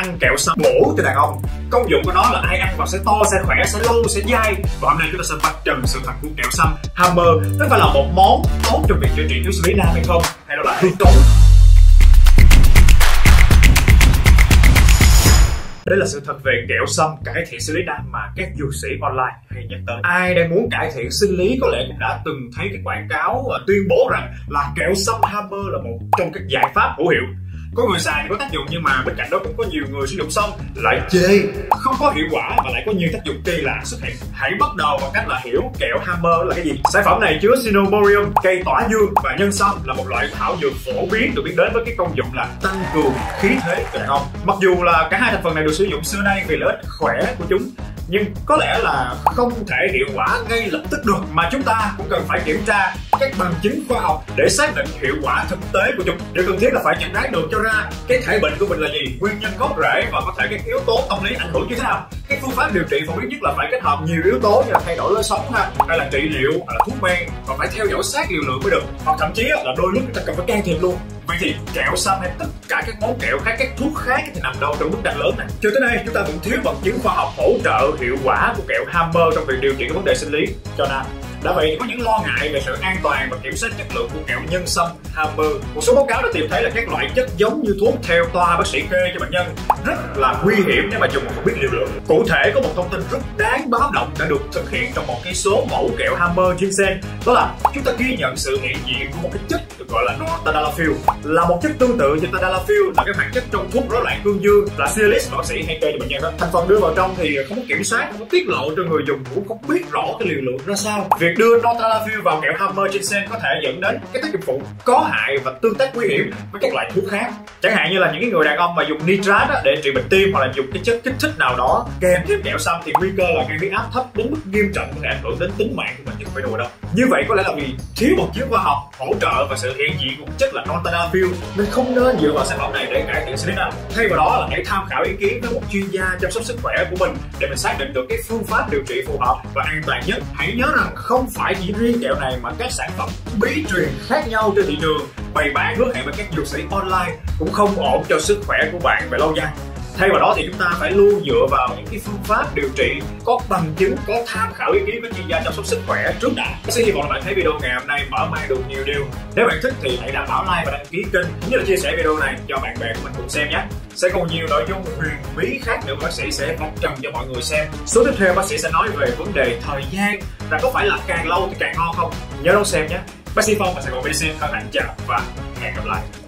ăn kẹo sâm bổ cho đàn ông. Công dụng của nó là ai ăn vào sẽ to, sẽ khỏe, sẽ lâu, sẽ dai. Và hôm nay chúng ta sẽ vạch trần sự thật của kẹo sâm Hammer. Nó phải là một món tốt trong việc chữa trị thiếu xử lý nam hay không, hay đó là hư tổn. Đây là sự thật về kẹo sâm cải thiện sinh lý nam mà các dược sĩ online hay nhắc tới. Ai đang muốn cải thiện sinh lý có lẽ cũng đã từng thấy cái quảng cáo và tuyên bố rằng là kẹo sâm Hammer là một trong các giải pháp hữu hiệu. Có người xài thì có tác dụng, nhưng mà bên cạnh đó cũng có nhiều người sử dụng xong lại chê không có hiệu quả và lại có nhiều tác dụng kỳ lạ xuất hiện. Hãy bắt đầu bằng cách là hiểu kẹo Hammer là cái gì. Sản phẩm này chứa Cyanomorium, cây tỏa dương và nhân sâm, là một loại thảo dược phổ biến được biết đến với cái công dụng là tăng cường khí thế cho đàn ông. Mặc dù là cả hai thành phần này được sử dụng xưa nay vì lợi ích khỏe của chúng, nhưng có lẽ là không thể hiệu quả ngay lập tức được, mà chúng ta cũng cần phải kiểm tra các bằng chứng khoa học để xác định hiệu quả thực tế của chúng. Điều cần thiết là phải chẩn đoán được cho ra cái thể bệnh của mình là gì, nguyên nhân gốc rễ và có thể các yếu tố tâm lý ảnh hưởng như thế nào. Cái phương pháp điều trị phổ biến nhất là phải kết hợp nhiều yếu tố như là thay đổi lối sống hay là trị liệu, hay là thuốc men, và phải theo dõi sát liều lượng mới được, hoặc thậm chí là đôi lúc chúng ta cần phải can thiệp luôn. Vậy thì kẹo sâm hay tất cả các món kẹo khác, các thuốc khác thì nằm đâu trong bức tranh lớn này? Cho tới nay chúng ta vẫn thiếu bằng chứng khoa học hỗ trợ hiệu quả của kẹo Hammer trong việc điều trị các vấn đề sinh lý cho nam. Đã vậy thì có những lo ngại về sự an toàn và kiểm soát chất lượng của kẹo nhân sâm Hammer. Một số báo cáo đã tìm thấy là các loại chất giống như thuốc theo toa bác sĩ kê cho bệnh nhân rất là nguy hiểm nếu mà dùng mà không biết liều lượng. Cụ thể có một thông tin rất đáng báo động đã được thực hiện trong một cái số mẫu kẹo Hammer ginseng, đó là chúng ta ghi nhận sự hiện diện của một cái chất được gọi là tadalafil, là một chất tương tự như tadalafil là cái hoạt chất trong thuốc rối loạn cương dương là Cialis bác sĩ hay kê cho bệnh nhân đó. Thành phần đưa vào trong thì không có kiểm soát, không có tiết lộ cho người dùng, cũng không biết rõ cái liều lượng ra sao. Việc đưa tadalafil vào kẹo Hammer ginseng có thể dẫn đến cái tác dụng phụ có hại và tương tác nguy hiểm với các loại thuốc khác, chẳng hạn như là những người đàn ông mà dùng nitrat để trị bệnh tim, hoặc là dùng cái chất kích thích nào đó kèm thêm kẹo sâm thì nguy cơ là gây huyết áp thấp đến mức nghiêm trọng, có thể ảnh hưởng đến tính mạng của mình, chứ không phải đùa đâu. Như vậy có lẽ là vì thiếu bằng chứng khoa học hỗ trợ và sự hiện diện của chất là tadalafil nên không nên dựa vào sản phẩm này để cải thiện sinh lý nam. Thay vào đó là hãy tham khảo ý kiến với một chuyên gia chăm sóc sức khỏe của mình để mình xác định được cái phương pháp điều trị phù hợp và an toàn nhất. Hãy nhớ rằng không phải chỉ riêng kẹo này mà các sản phẩm bí truyền khác nhau trên thị trường bày bán hứa hẹn với các dược sĩ online cũng không ổn cho sức khỏe của bạn về lâu dài. Thay vào đó thì chúng ta phải luôn dựa vào những cái phương pháp điều trị có bằng chứng, có tham khảo ý kiến với chuyên gia chăm sóc sức khỏe trước đã. Mình xin hy vọng là bạn thấy video ngày hôm nay mở mang được nhiều điều. Nếu bạn thích thì hãy đảm bảo like và đăng ký kênh, cũng như là chia sẻ video này cho bạn bè của mình cùng xem nhé. Sẽ còn nhiều nội dung huyền bí khác nữa bác sĩ sẽ vạch trần cho mọi người xem. Số tiếp theo bác sĩ sẽ nói về vấn đề thời gian, là có phải là càng lâu thì càng ngon không? Nhớ đón xem nhé. Bác sĩ Phong và Sài Gòn Medicine hân hạnh chào và hẹn gặp lại.